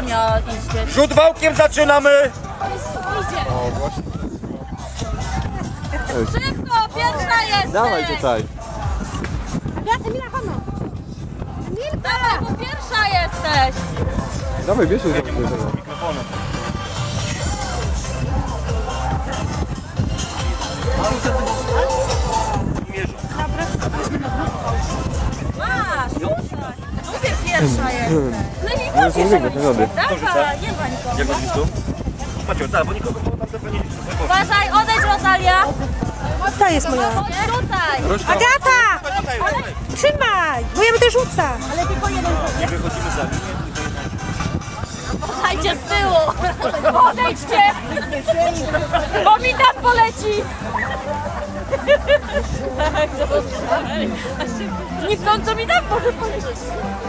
miała iść. Rzut wałkiem zaczynamy! O, właśnie. Szybko, pierwsza jesteś! Dawaj tutaj. Dawaj, bo pierwsza jesteś! Dawaj, bierz się za Mikrofonem. Masz, rzucaj! Mówię, pierwsza jesteś! No i No jest mówię, to robię. dawaj, nie ma nikogo. Jak masz listu? Macie, tak, bo nikogo tam pewnie nie liczy. Uważaj, odejdź, Rosalia! To jest moja. Chodź tutaj! Agata! Trzymaj, bo ja będę rzucać. Nie wychodzimy sami. Uważajcie z tyłu! Odejdźcie! Bo mi tam poleci! Nie chcą, co mi tam może polecieć.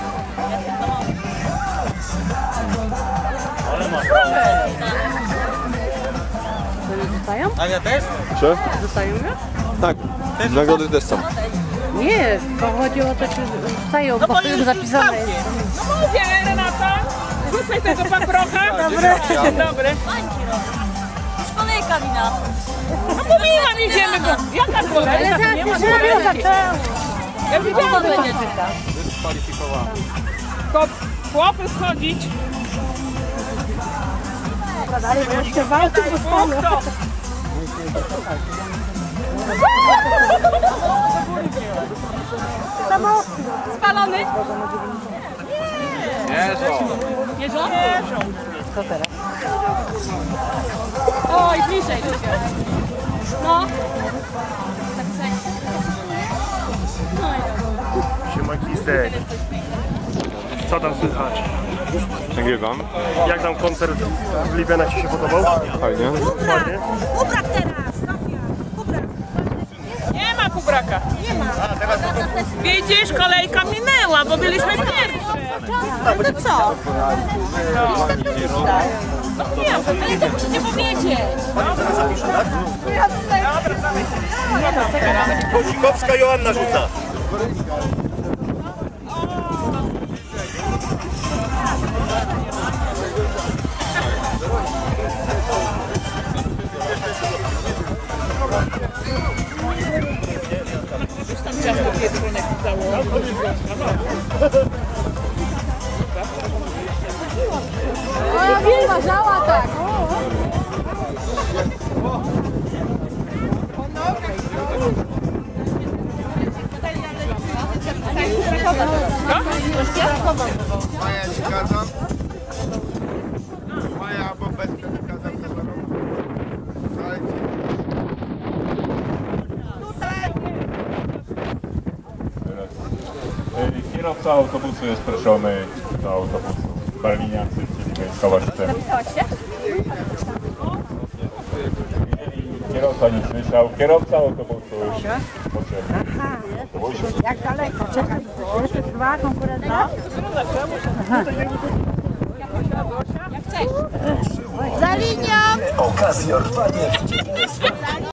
Ania też? Czy? Zostają już? Tak. Nagrody też są. Nie, to chodzi o to, czy zostają, bo już zapisane jest. No mówię, Renata, rzucaj tego paprocha. Dobry. Bańki robię. Już kolejka wina. No mówiłam, idziemy go. Jaka kolejka? Nie ma kolejki. Ja widziałam, że będzie Dyskwalifikowana. chłopy schodzić. Jeszcze walki dostaną. Spalony? Jeżo. Jeżą. Co teraz? Oj, bliżej. No. Tak seksie. No i dobra. Siema Kistek. Co tam słychać? Nagrywam. Jak tam koncert w Libianach Ci się podobał? Fajnie. Ładnie? Kubrak teraz, Sofia. Kubrak. Nie ma kubraka. Nie ma. Widzisz, kolejka minęła, bo byliśmy pierwsze. Ale to co? Nie, ale to musicie powiedzieć. Kosikowska Joanna rzuca. Tam ciasto pietrunek założył. Ja bym uważała tak. Maja ci kazam? Maja albo bez ci kazam tego roku. Słuchajcie. Kierowca autobusu jest proszony do autobusu. Baliniacy, czyli Wojskowa-Szczytem. Jeżeli kierowca nie słyszał, kierowca autobusu potrzebny. Jak daleko? Czekaj. Jeszcze trwa konkurencja? Za linią! Okazja rwanie.